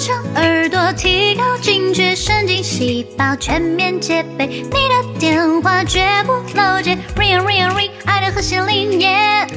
长耳朵，提高警觉，神经细胞全面戒备。你的电话绝不漏接 ，ring ring ring， 爱的和弦铃耶。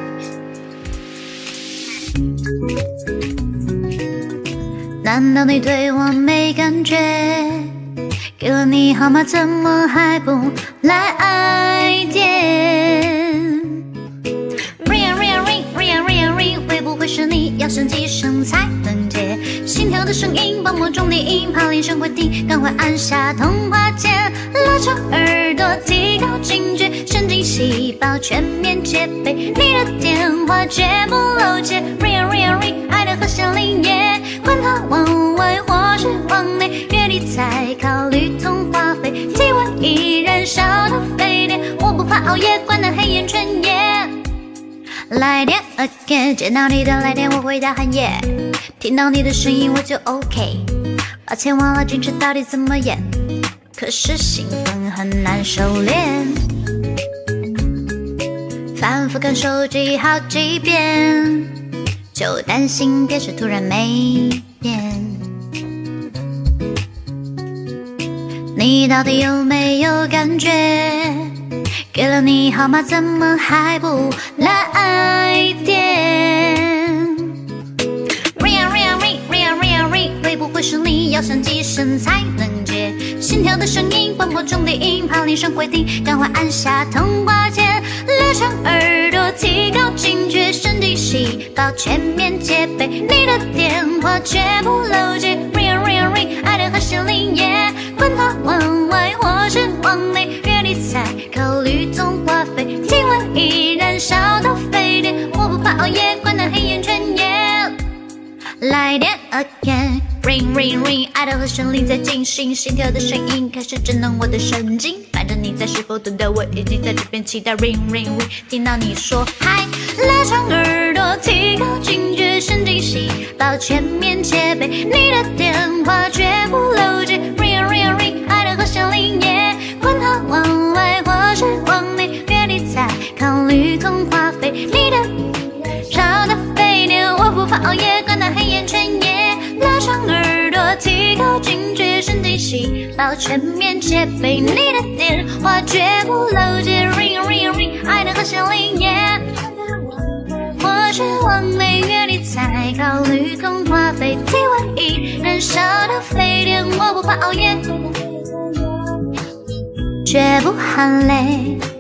难道你对我没感觉？给了你号码，怎么还不来爱电 ？ring ring ring ring ring ring， 会不会是你要响几声才能接？心跳的声音，薄膜中的音，怕铃声会停，赶快按下通话键。拉长耳朵，提高警觉，神经细胞全面戒备。你的电话绝不漏接 ，ring ring ring， 爱的和弦铃耶。管它往外或是往内，月底才考虑通话费。体温依然烧到沸点，我不怕熬夜，关了黑眼圈耶。来电 again， 接到你的来电我回答很耶，听到你的声音我就 OK。抱歉忘了矜持到底怎么演，可是兴奋很难收敛，反复看手机好几遍，就担心电视突然没电。你到底有没有感觉？给了你号码，怎么还不来电 ？ring ring ring ring ring ring， 会不会是你要响几声才能接？心跳的声音，广播中的音，怕铃声会停，赶快按下通话键。拉长耳朵，提高警觉，神经细胞全面戒备。你的电话绝不漏接 ，ring ring ring， 爱的和弦铃耶。管它往外或是往内，月底才考虑通话费。体温依然烧到沸点，我不怕熬夜，关了黑眼圈耶。来电 again， ring ring ring， 爱的和弦铃在进行，心跳的声音开始震动我的神经。反正你在是否等到我已经在这边期待 ring ring ring， 听到你说嗨，拉长耳朵，提高警觉，神经细胞全面戒备。你的电话绝不漏接 ，ring ring ring， 爱的和弦铃耶。管它往外或是往内，月底才考虑通话费。你的烧到沸点，我不怕熬夜，关到黑眼圈耶。拉长耳朵，提高警觉，神经细胞全面戒备。你的电话绝不漏接 ，ring ring ring， 爱的和弦铃耶。或是往内，月底才考虑通话费。体温依然烧到沸点，我不怕熬夜，绝不喊累。